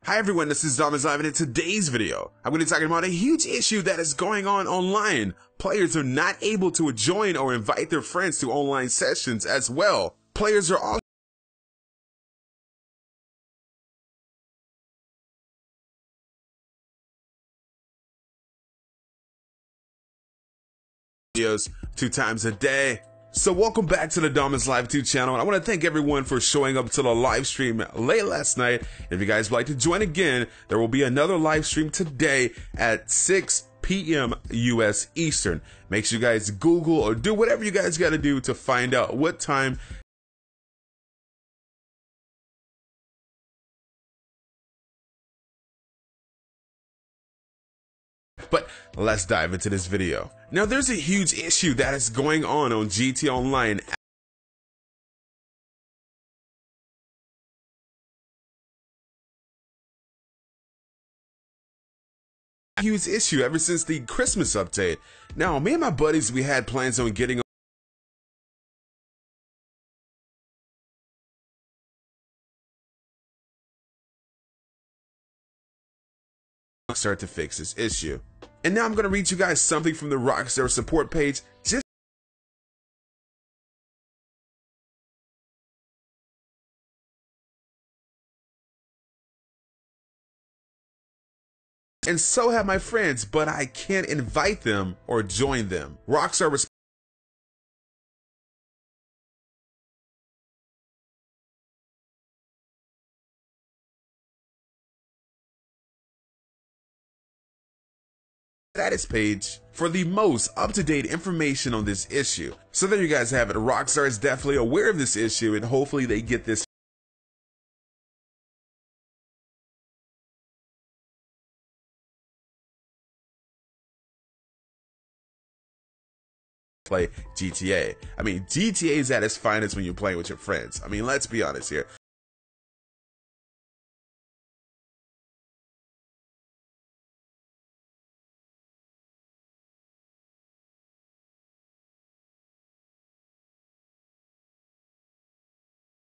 Hi everyone, this is Domiz Live, and in today's video, I'm going to be talking about a huge issue that is going on online. Players are not able to join or invite their friends to online sessions as well. Players are also videos 2 times a day. So welcome back to the Domiz Live 2 channel, and I want to thank everyone for showing up to the live stream late last night. If you guys would like to join again, there will be another live stream today at 6 p.m. US Eastern. Make sure you guys Google or do whatever you guys got to do to find out what time. But let's dive into this video. Now, there's a huge issue that is going on GTA Online. Huge issue ever since the Christmas update. Now, me and my buddies, we had plans on getting Rockstar to fix this issue. And now I'm going to read you guys something from the Rockstar support page. And so have my friends, but I can't invite them or join them. Rockstar status page for the most up-to-date information on this issue. So there you guys have it. Rockstar is definitely aware of this issue, and hopefully they get this play GTA. I mean, GTA is at its finest when you're playing with your friends. I mean, let's be honest here.